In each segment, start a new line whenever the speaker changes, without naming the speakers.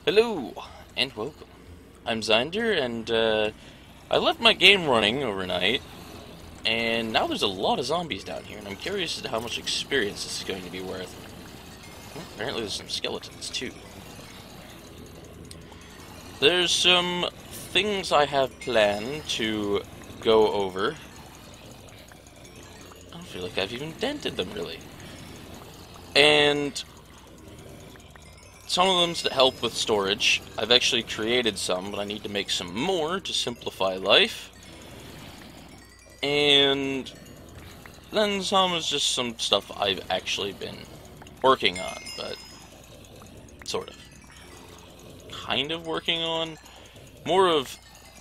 Hello, and welcome. I'm Zeinder, and I left my game running overnight, and now there's a lot of zombies down here, and I'm curious as to how much experience this is going to be worth. Apparently there's some skeletons, too. There's some things I have planned to go over. I don't feel like I've even dented them, really. And some of them's to help with storage. I've actually created some, but I need to make some more to simplify life. And then some is just some stuff I've actually been working on, but sort of. Kind of working on. More of,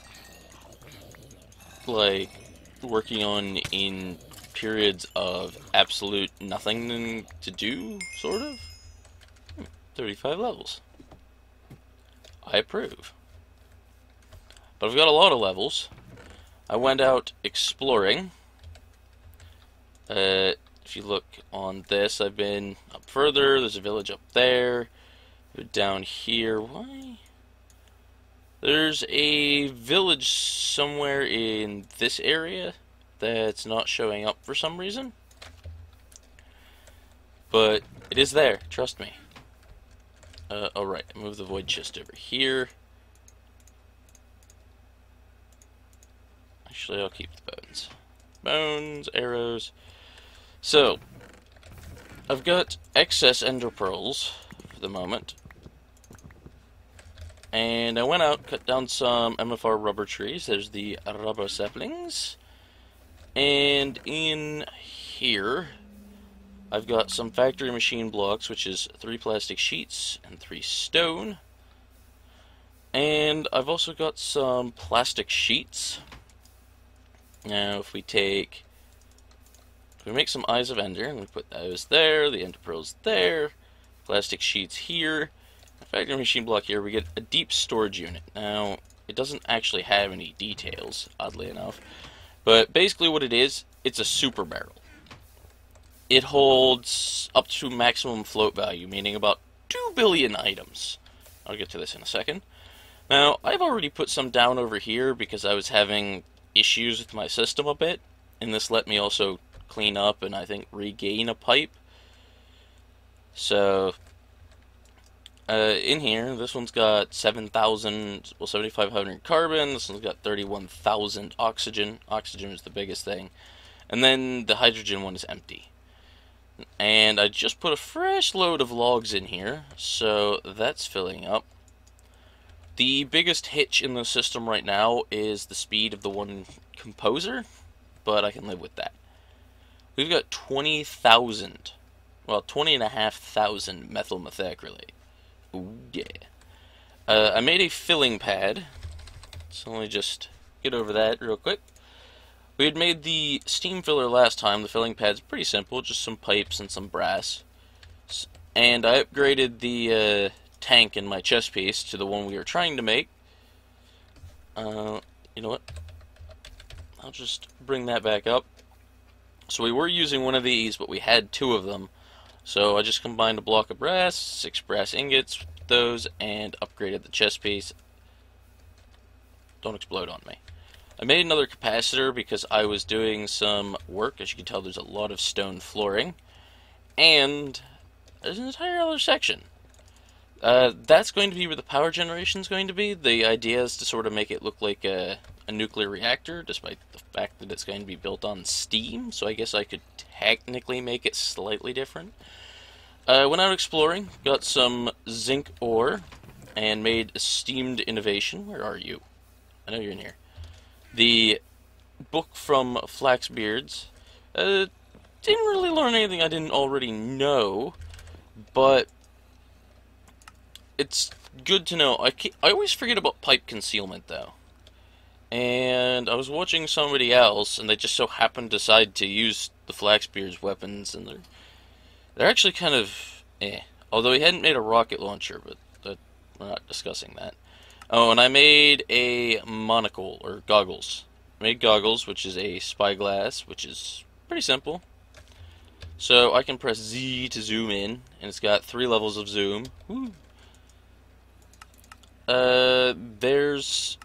like, working on in periods of absolute nothing to do, sort of. 35 levels. I approve. But I've got a lot of levels. I went out exploring. If you look on this, I've been up further. There's a village up there. Down here. Why? There's a village somewhere in this area that's not showing up for some reason. But it is there, trust me. Alright, move the void chest over here. Actually, I'll keep the bones. Bones, arrows. So, I've got excess ender pearls for the moment. And I went out, cut down some MFR rubber trees. There's the rubber saplings. And in here, I've got some factory machine blocks, which is 3 plastic sheets and 3 stone. And I've also got some plastic sheets. Now, if we make some Eyes of Ender, and we put those there, the Ender Pearls there, plastic sheets here, a factory machine block here, we get a deep storage unit. Now, it doesn't actually have any details, oddly enough, but basically what it is, it's a super barrel. It holds up to maximum float value, meaning about 2 billion items. I'll get to this in a second. Now, I've already put some down over here because I was having issues with my system a bit, and this let me also clean up and I think regain a pipe. So, in here, this one's got 7,500 carbon, this one's got 31,000 oxygen. Oxygen is the biggest thing. And then the hydrogen one is empty. And I just put a fresh load of logs in here, so that's filling up. The biggest hitch in the system right now is the speed of the one composer, but I can live with that. We've got 20,000, well, 20,500 methyl methacrylate. Ooh, yeah. I made a filling pad, so let me just get over that real quick. We had made the steam filler last time. The filling pad's pretty simple, just some pipes and some brass. And I upgraded the tank in my chest piece to the one we were trying to make. You know what? I'll just bring that back up. So we were using one of these, but we had 2 of them. So I just combined a block of brass, 6 brass ingots with those, and upgraded the chest piece. Don't explode on me. I made another capacitor because I was doing some work. As you can tell, there's a lot of stone flooring. And there's an entire other section. That's going to be where the power generation is going to be. The idea is to sort of make it look like a nuclear reactor, despite the fact that it's going to be built on steam. So I guess I could technically make it slightly different. I went out exploring, got some zinc ore, and made a steamed innovation. Where are you? I know you're in here. The book from Flaxbeards. Didn't really learn anything I didn't already know, but it's good to know. I always forget about pipe concealment, though. And I was watching somebody else, and they just so happened to decide to use the Flaxbeards weapons, and they're actually kind of Although he hadn't made a rocket launcher, but we're not discussing that. Oh, and I made a monocle, or goggles. I made goggles, which is a spyglass, which is pretty simple. So I can press Z to zoom in, and it's got 3 levels of zoom. Woo. There's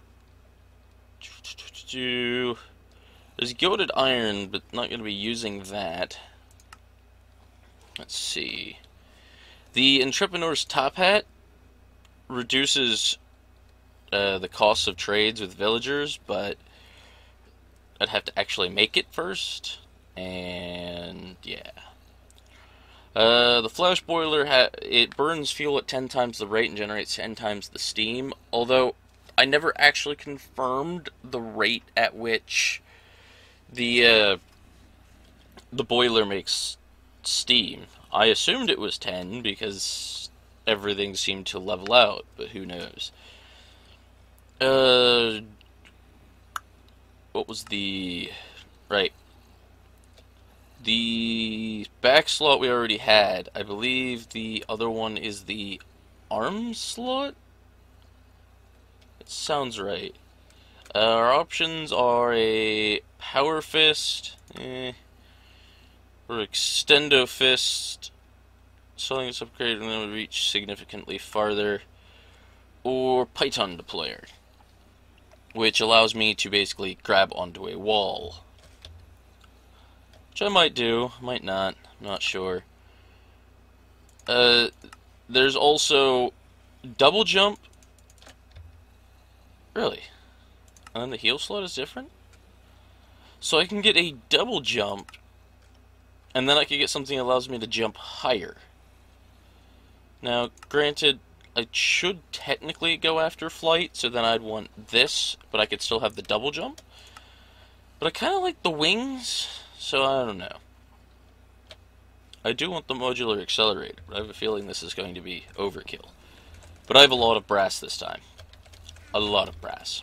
gilded iron, but not going to be using that. Let's see. The Entrepreneur's Top Hat reduces the cost of trades with villagers, but I'd have to actually make it first, and yeah. The flash boiler, it burns fuel at 10 times the rate and generates 10 times the steam, although I never actually confirmed the rate at which the boiler makes steam. I assumed it was 10 because everything seemed to level out, but who knows. What was the... Right. The back slot we already had. I believe the other one is the arm slot? It sounds right. Our options are a power fist, or extendo fist, selling its upgrade and then would reach significantly farther, or python deployer, which allows me to basically grab onto a wall. Which I might do, might not, I'm not sure. There's also double jump. Really? And then the heal slot is different? So I can get a double jump, and then I can get something that allows me to jump higher. Now, granted, I should technically go after flight, so then I'd want this, but I could still have the double jump. But I kind of like the wings, so I don't know. I do want the modular accelerator, but I have a feeling this is going to be overkill. But I have a lot of brass this time. A lot of brass.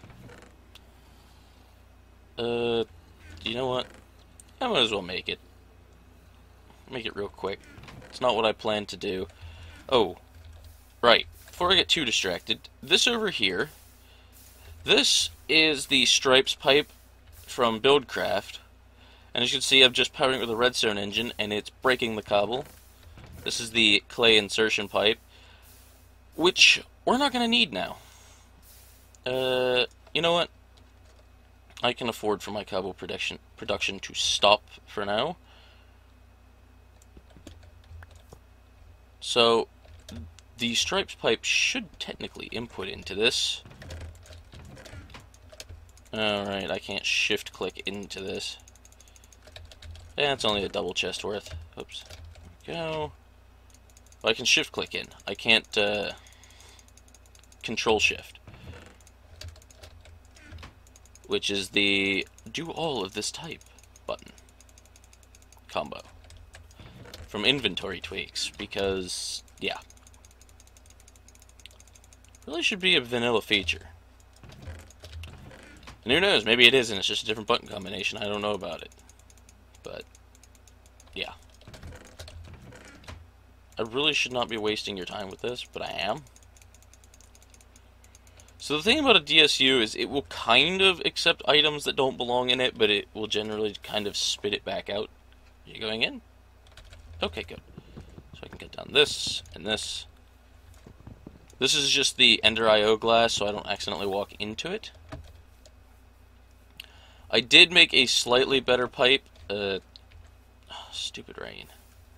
You know what? I might as well make it. Make it real quick. It's not what I planned to do. Oh, right. Before I get too distracted, this over here, this is the stripes pipe from BuildCraft. And as you can see, I'm just powering it with a redstone engine, and it's breaking the cobble. This is the clay insertion pipe, which we're not going to need now. You know what? I can afford for my cobble production to stop for now. So, the stripes pipe should technically input into this. Alright, I can't shift click into this. Yeah, it's only a double chest worth. Oops. There we go. Well, I can shift click in. I can't control shift. Which is the do all of this type button combo from inventory tweaks, because yeah, really should be a vanilla feature. And who knows, maybe it isn't, it's just a different button combination, I don't know about it. But yeah, I really should not be wasting your time with this, but I am. So the thing about a DSU is it will kind of accept items that don't belong in it, but it will generally kind of spit it back out. Are you going in? Okay, good. So I can get down this and this. This is just the Ender IO glass, so I don't accidentally walk into it. I did make a slightly better pipe. Stupid rain.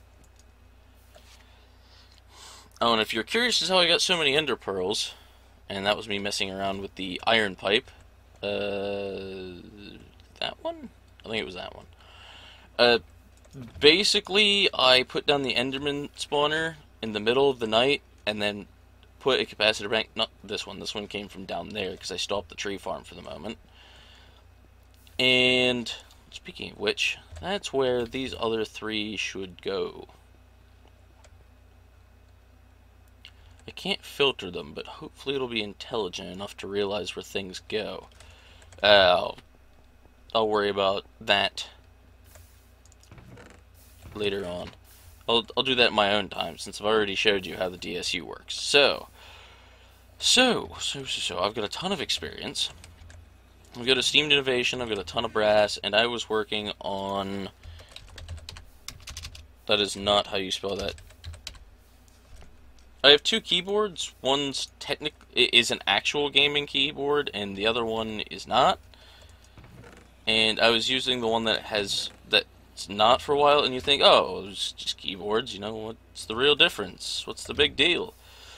Oh, and if you're curious as to how I got so many Ender pearls, and that was me messing around with the iron pipe. That one? I think it was that one. Basically, I put down the Enderman spawner in the middle of the night, and then put a capacitor bank. Not this one. This one came from down there, because I stopped the tree farm for the moment. And, speaking of which, that's where these other three should go. I can't filter them, but hopefully it'll be intelligent enough to realize where things go. I'll worry about that later on. I'll do that in my own time, since I've already showed you how the DSU works. So I've got a ton of experience. I've got a steamed innovation, I've got a ton of brass, and I was working on... That is not how you spell that. I have two keyboards. One's is an actual gaming keyboard, and the other one is not. And I was using the one that's not for a while, and you think, oh, it's just keyboards, you know, what's the real difference? What's the big deal?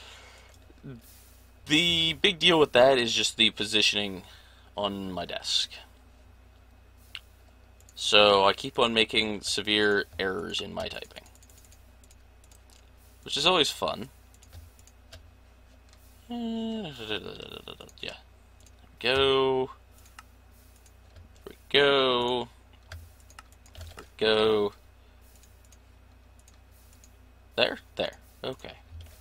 The big deal with that is just the positioning on my desk. So I keep on making severe errors in my typing, which is always fun. Yeah. There we go. There we go. There we go. There. Okay.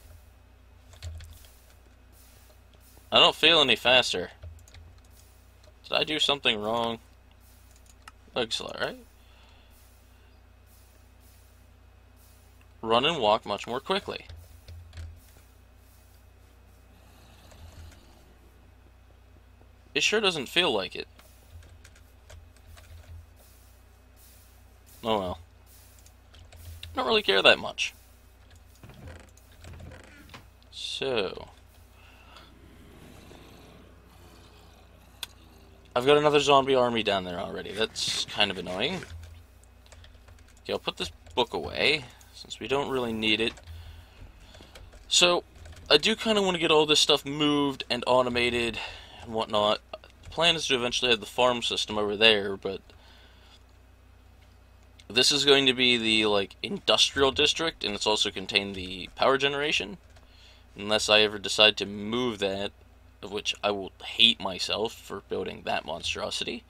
I don't feel any faster. Did I do something wrong? Excellent, right? Run and walk much more quickly. It sure doesn't feel like it. Oh well. I don't really care that much. So... I've got another zombie army down there already. That's kind of annoying. Okay, I'll put this book away, since we don't really need it. So, I do kind of want to get all this stuff moved and automated and whatnot. The plan is to eventually have the farm system over there, but this is going to be the, like, industrial district, and it's also contained the power generation. Unless I ever decide to move that, of which I will hate myself for building that monstrosity.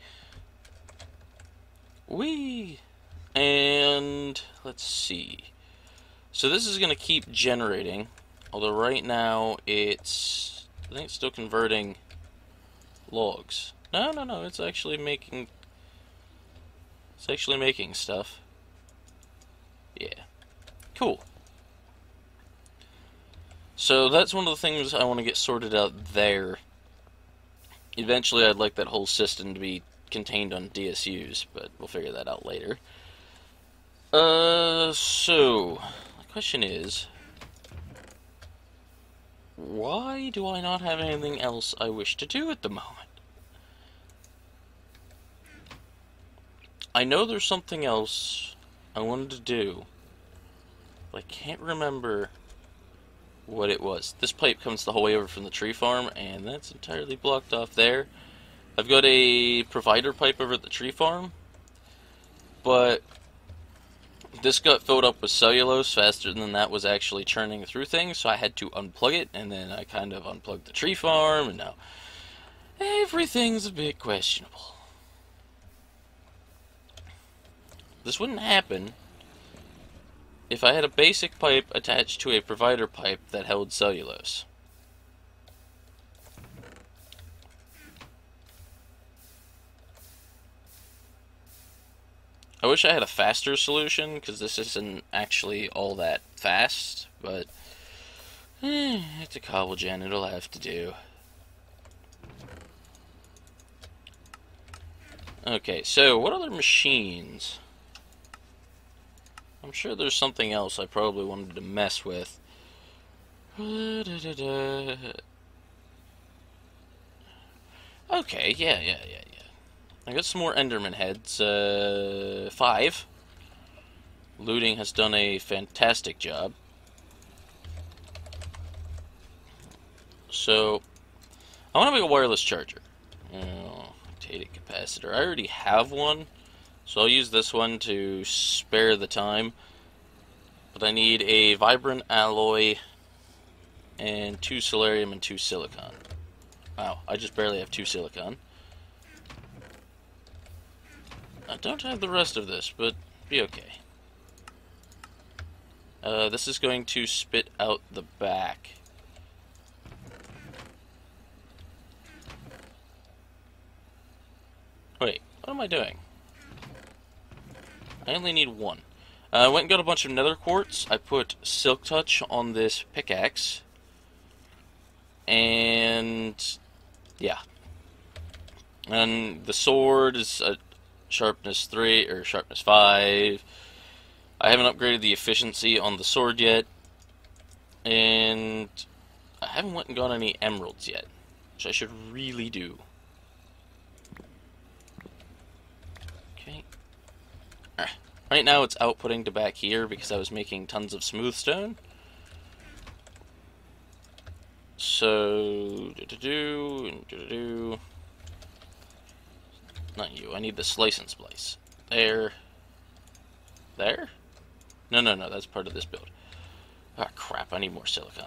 Whee! And let's see. So this is going to keep generating, although right now I think it's still converting logs. No, it's actually making stuff. Yeah. Cool. So that's one of the things I want to get sorted out there. Eventually I'd like that whole system to be contained on DSUs, but we'll figure that out later. So, the question is, why do I not have anything else I wish to do at the moment? I know there's something else I wanted to do, but I can't remember what it was. This pipe comes the whole way over from the tree farm, and that's entirely blocked off there. I've got a provider pipe over at the tree farm, but this got filled up with cellulose faster than that was actually churning through things, so I had to unplug it, and then I kind of unplugged the tree farm, and now everything's a bit questionable. This wouldn't happen if I had a basic pipe attached to a provider pipe that held cellulose. I wish I had a faster solution, because this isn't actually all that fast, but it's a cobble gen, it'll have to do. Okay, so what other machines? I'm sure there's something else I probably wanted to mess with. Okay, yeah. I got some more Enderman heads. 5. Looting has done a fantastic job. So, I want to make a wireless charger. Data capacitor. I already have one, so I'll use this one to spare the time. But I need a vibrant alloy and 2 solarium and 2 silicon. Wow, I just barely have 2 silicon. I don't have the rest of this, but be okay. This is going to spit out the back. Wait, what am I doing? I only need 1. I went and got a bunch of nether quartz. I put silk touch on this pickaxe. And yeah. And the sword is a sharpness 3 or sharpness 5. I haven't upgraded the efficiency on the sword yet. And I haven't went and got any emeralds yet, which I should really do. Okay. Right now it's outputting to back here because I was making tons of smooth stone. So, not you, I need the slice and splice. There. There? No, that's part of this build. Ah, crap, I need more silicon.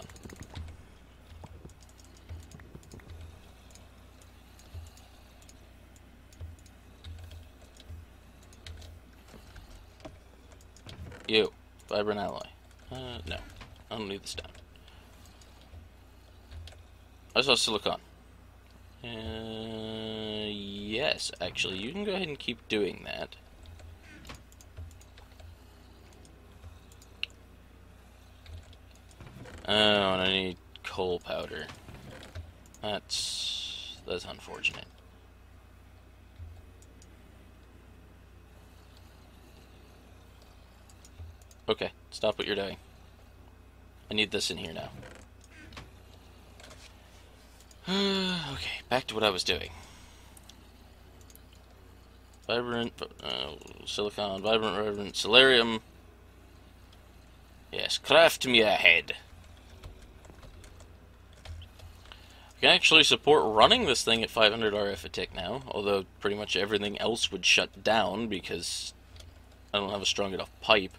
You, vibrant alloy. No, I don't need the stone. I saw silicon. Yes, actually, you can go ahead and keep doing that. Oh, and I need coal powder. That's unfortunate. Okay, stop what you're doing. I need this in here now. Okay, back to what I was doing. Vibrant, silicon, vibrant, solarium. Yes, craft me a head. I can actually support running this thing at 500 RF a tick now, although pretty much everything else would shut down because I don't have a strong enough pipe.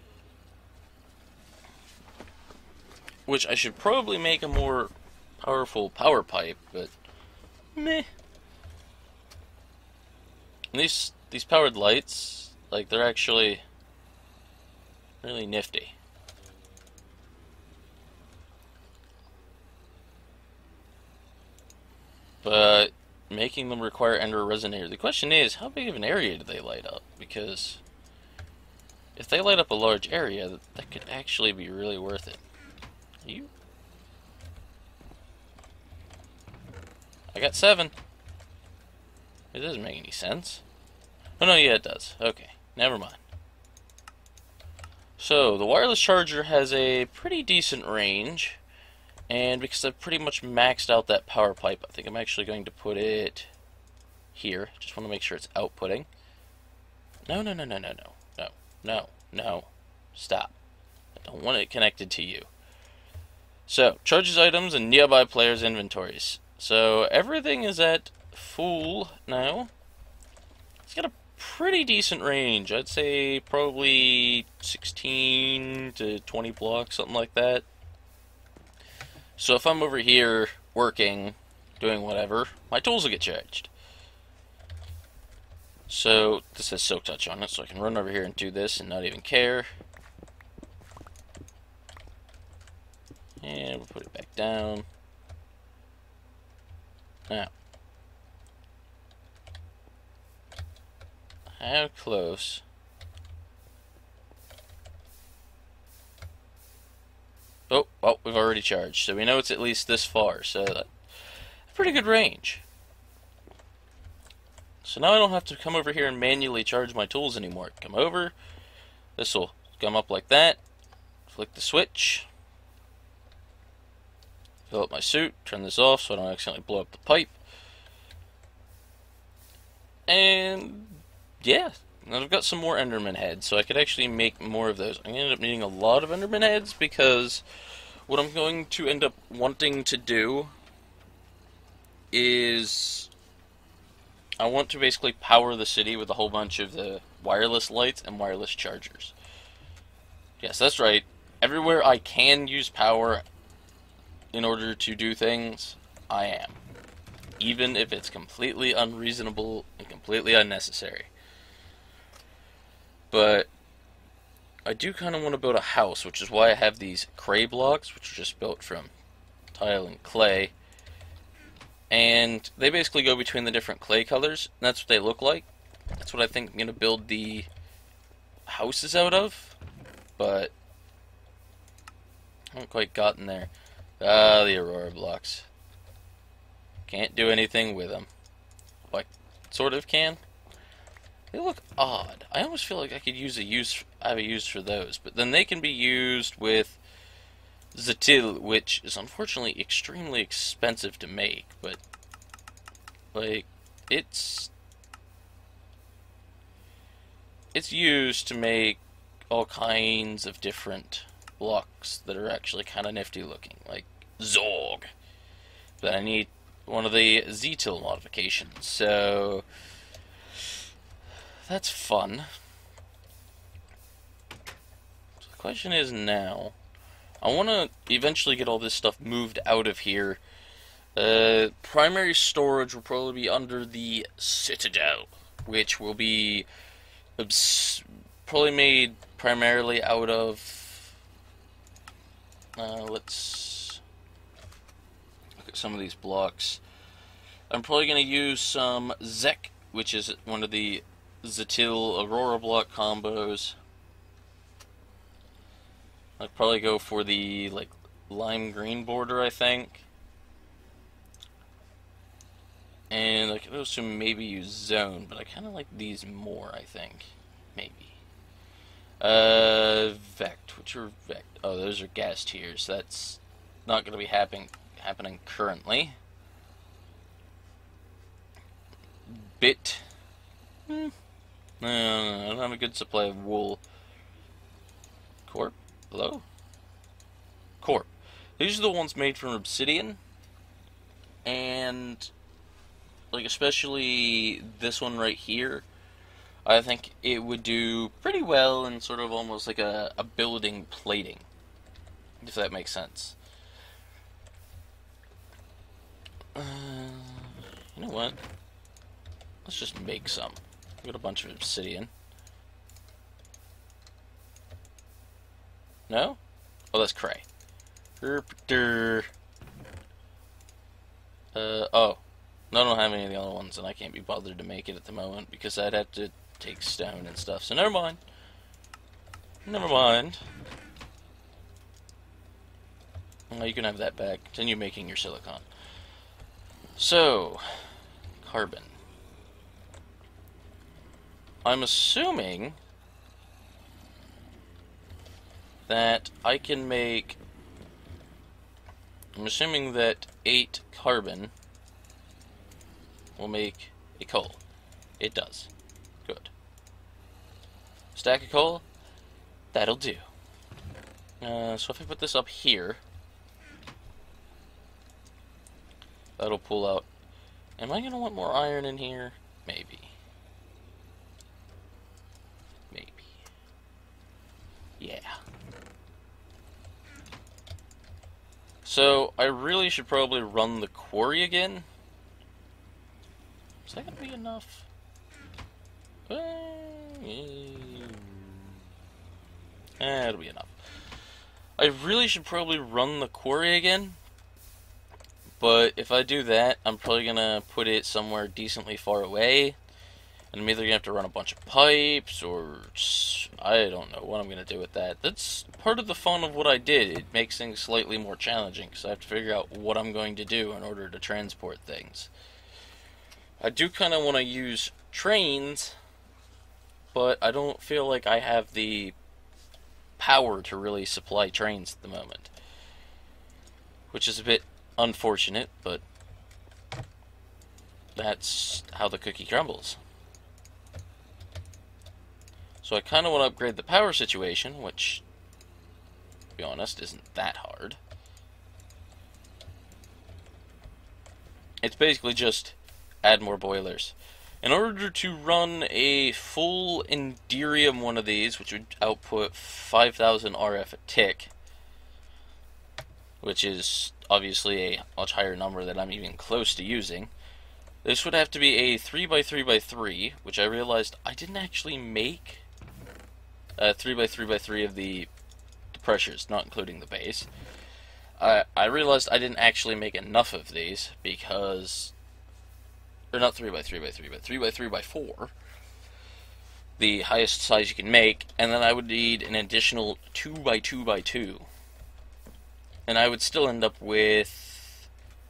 Which I should probably make a more powerful power pipe, but meh. And these powered lights, like, they're actually really nifty. But making them require ender resonator. The question is, how big of an area do they light up? Because if they light up a large area, that could actually be really worth it. You? I got 7. It doesn't make any sense. Oh no, yeah it does. Okay, never mind. So, the wireless charger has a pretty decent range. And because I've pretty much maxed out that power pipe, I think I'm actually going to put it here. Just want to make sure it's outputting. No. Stop. I don't want it connected to you. So, charges items and nearby players' inventories. So, everything is at full now. It's got a pretty decent range. I'd say probably 16 to 20 blocks, something like that. So if I'm over here working, doing whatever, my tools will get charged. So this has Silk Touch on it, so I can run over here and do this and not even care. And we'll put it back down. Now, how close? Oh, we've already charged, so we know it's at least this far, so that's a pretty good range. So now I don't have to come over here and manually charge my tools anymore. Come over, this will come up like that, flick the switch, fill up my suit, turn this off so I don't accidentally blow up the pipe, and yeah. And I've got some more Enderman heads, so I could actually make more of those. I'm going to end up needing a lot of Enderman heads because what I'm going to end up wanting to do is I want to basically power the city with a whole bunch of the wireless lights and wireless chargers. Yes, that's right. Everywhere I can use power in order to do things, I am. Even if it's completely unreasonable and completely unnecessary. But I do kind of want to build a house, which is why I have these clay blocks, which are just built from tile and clay. And they basically go between the different clay colors, and that's what they look like. That's what I think I'm going to build the houses out of, but I haven't quite gotten there. Ah, the Aurora blocks. Can't do anything with them. Well, I sort of can. They look odd. I almost feel like I could have a use for those, but then they can be used with Zatil, which is unfortunately extremely expensive to make, but like it's used to make all kinds of different blocks that are actually kind of nifty looking, like Zorg. But I need one of the Zetil modifications, so that's fun. So the question is now, I want to eventually get all this stuff moved out of here. Primary storage will probably be under the Citadel, which will be probably made primarily out of, let's look at some of these blocks. I'm probably going to use some Zek, which is one of the Zatil Aurora block combos. I'd probably go for the like lime green border, I think. And I could also maybe use Zone, but I kind of like these more, I think. Maybe. Vect. Which are Vect? Oh, those are gas tiers. That's not going to be happening currently. Bit. No, I don't have a good supply of wool. Corp? Hello? Corp. These are the ones made from obsidian. And like especially this one right here, I think it would do pretty well in sort of almost like a building plating, if that makes sense. You know what? Let's just make some. Got a bunch of obsidian. No? Oh, that's cray. Oh. No, I don't have any of the other ones, and I can't be bothered to make it at the moment, because I'd have to take stone and stuff, so never mind. Never mind. Well, you can have that back. Continue making your silicon. So, carbon. I'm assuming that I can make... I'm assuming that 8 carbon will make a coal. It does. Good. Stack of coal? That'll do. So if I put this up here, that'll pull out. Am I going to want more iron in here? Maybe. Maybe. Yeah. So I really should probably run the quarry again. Is that going to be enough? It'll be enough. I really should probably run the quarry again. But if I do that, I'm probably going to put it somewhere decently far away. And I'm either going to have to run a bunch of pipes, or I don't know what I'm going to do with that. That's part of the fun of what I did. It makes things slightly more challenging, because I have to figure out what I'm going to do in order to transport things. I do kind of want to use trains, but I don't feel like I have the power to really supply trains at the moment. Which is a bit unfortunate, but that's how the cookie crumbles. So I kind of want to upgrade the power situation, which, to be honest, isn't that hard. It's basically just add more boilers. In order to run a full Enderium one of these, which would output 5,000 RF a tick, which is obviously a much higher number than I'm even close to using, this would have to be a 3x3x3, which I realized I didn't actually make 3x3x3 of the pressures, not including the base. I realized I didn't actually make enough of these because... Or not 3x3x3, but 3x3x4. The highest size you can make, and then I would need an additional 2x2x2. And I would still end up with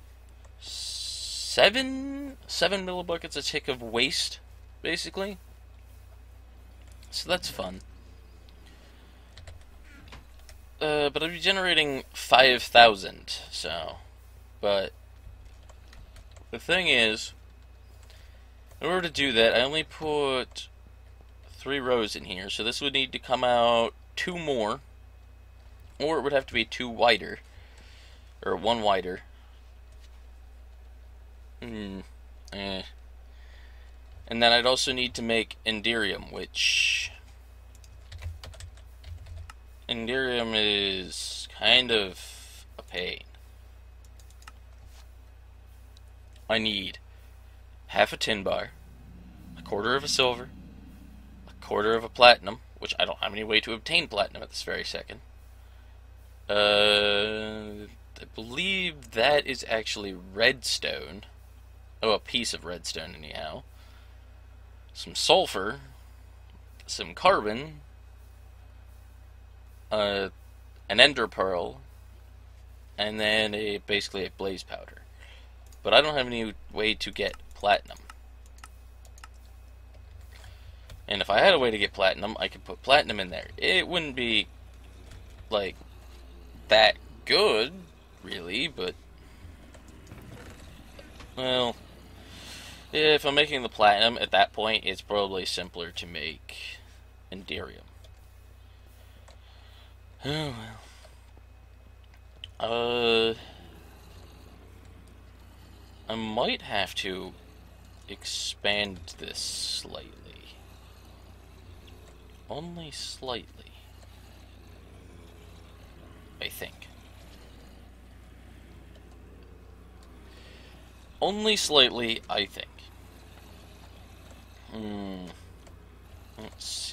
7 millibuckets a tick of waste, basically. So that's fun. but I'd be generating 5,000, so... But the thing is, in order to do that, I only put 3 rows in here, so this would need to come out 2 more, or it would have to be 2 wider, or 1 wider. And then I'd also need to make Enderium, which... Enderium is kind of a pain. I need half a tin bar, a quarter of a silver, a quarter of a platinum, which I don't have any way to obtain platinum at this very second. I believe that is actually redstone. Oh, a piece of redstone anyhow. Some sulfur, some carbon, an ender pearl, and then basically a blaze powder. But I don't have any way to get platinum. And if I had a way to get platinum, I could put platinum in there. It wouldn't be, like, that good, really, but... Well, if I'm making the platinum, at that point, it's probably simpler to make Enderium. Oh, well. I might have to expand this slightly. Only slightly. I think. Only slightly, I think. Let's see.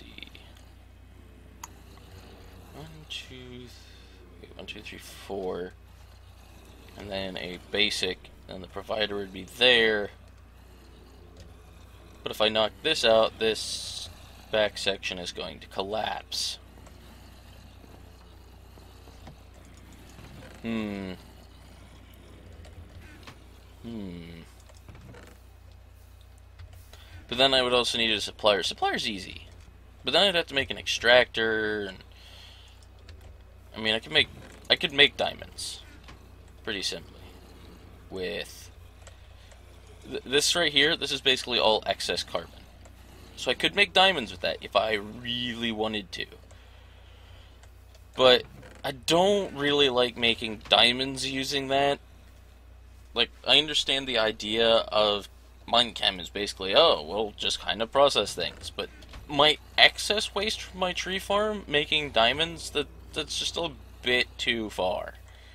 1, 2, 3, 4. And then a basic. And the provider would be there. But if I knock this out, this back section is going to collapse. But then I would also need a supplier. Supplier's easy. But then I'd have to make an extractor, and I mean, I could make diamonds pretty simply with this right here. This is basically all excess carbon. So I could make diamonds with that if I really wanted to. But I don't really like making diamonds using that. Like, I understand the idea of Minechem is basically, oh, we'll just kind of process things. But my excess waste from my tree farm, making diamonds, that's just a bit too far.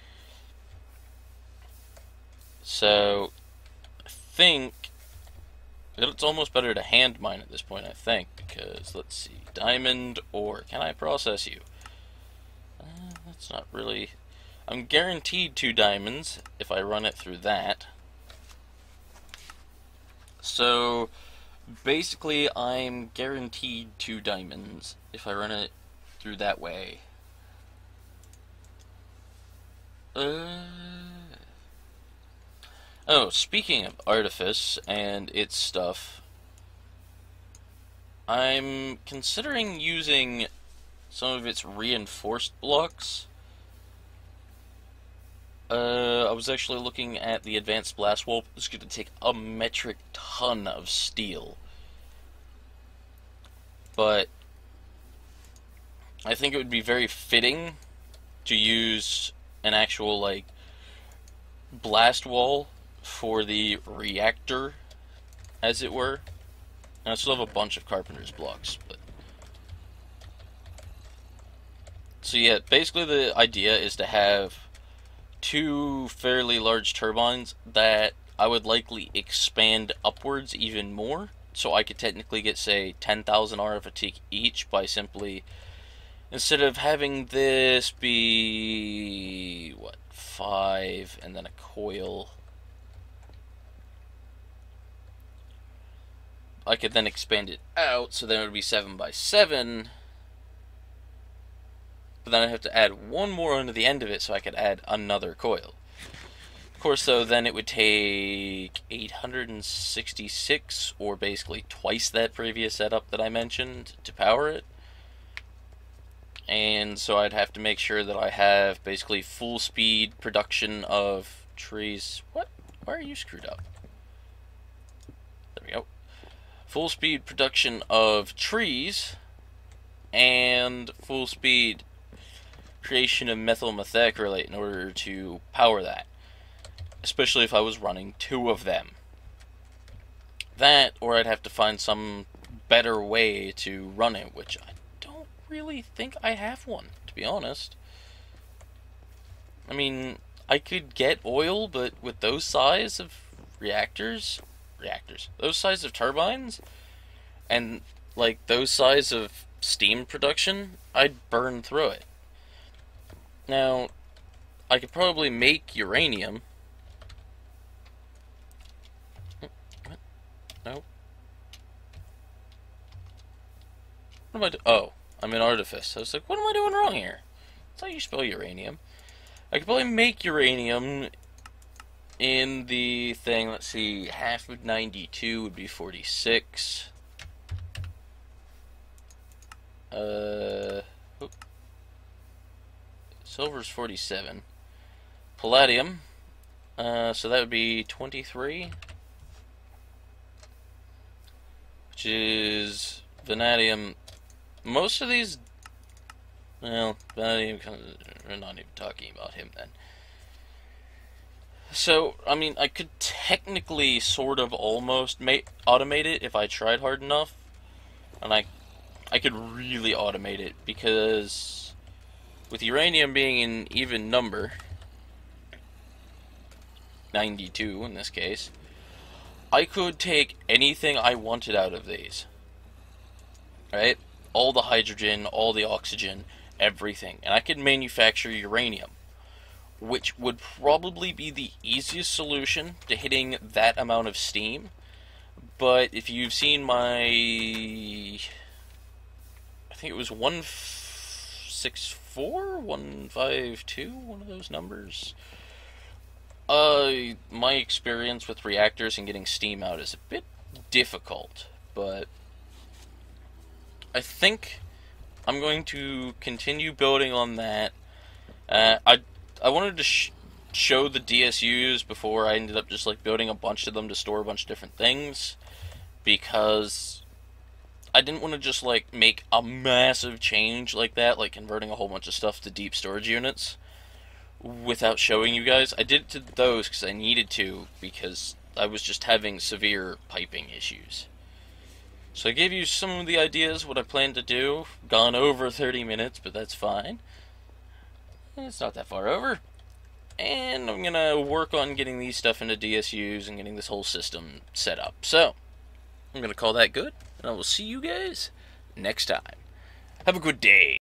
So, I think that it's almost better to hand mine at this point, I think. Because, let's see, diamond ore, can I process you? That's not really... I'm guaranteed 2 diamonds if I run it through that. So, basically, I'm guaranteed 2 diamonds if I run it through that way. Oh, speaking of Artifice and its stuff, I'm considering using some of its reinforced blocks. I was actually looking at the advanced blast wall. It's going to take a metric ton of steel. But I think it would be very fitting to use an actual, like, blast wall for the reactor, as it were. And I still have a bunch of carpenter's blocks, but... So yeah, basically the idea is to have 2 fairly large turbines that I would likely expand upwards even more, so I could technically get, say, 10,000 RF each by simply, instead of having this be, what, 5 and then a coil, I could then expand it out, so then it would be 7 by 7. But then I'd have to add 1 more onto the end of it so I could add another coil. Of course, though, then it would take 866, or basically twice that previous setup that I mentioned, to power it. And so I'd have to make sure that I have basically full speed production of trees. What? Why are you screwed up? There we go. Full speed production of trees and full speed creation of methyl methacrylate in order to power that. Especially if I was running 2 of them. That, or I'd have to find some better way to run it, which I don't really think I have one, to be honest. I mean, I could get oil, but with those size of those size of turbines, and like those size of steam production, I'd burn through it. Now, I could probably make uranium. Nope. What am I doing? Oh, I'm in artifice. I was like, what am I doing wrong here? That's how you spell uranium. I could probably make uranium in the thing. Let's see, half of 92 would be 46. Silver's 47. Palladium. So that would be 23. Which is vanadium. Most of these, well, vanadium, we're not even talking about him then. So, I mean, I could technically sort of almost automate it if I tried hard enough. And I could really automate it, because with uranium being an even number, 92 in this case, I could take anything I wanted out of these. Right? All the hydrogen, all the oxygen, everything. And I could manufacture uranium, which would probably be the easiest solution to hitting that amount of steam. But if you've seen my, I think it was 164, 152, one of those numbers. My experience with reactors and getting steam out is a bit difficult, but I think I'm going to continue building on that. I wanted to show the DSUs before I ended up just like building a bunch of them to store a bunch of different things, because I didn't want to just like make a massive change like that, like converting a whole bunch of stuff to deep storage units, without showing you guys. I did it to those because I needed to, because I was just having severe piping issues. So I gave you some of the ideas, what I plan to do. Gone over 30 minutes, but that's fine. It's not that far over. And I'm going to work on getting these stuff into DSUs and getting this whole system set up. So, I'm going to call that good, and I will see you guys next time. Have a good day.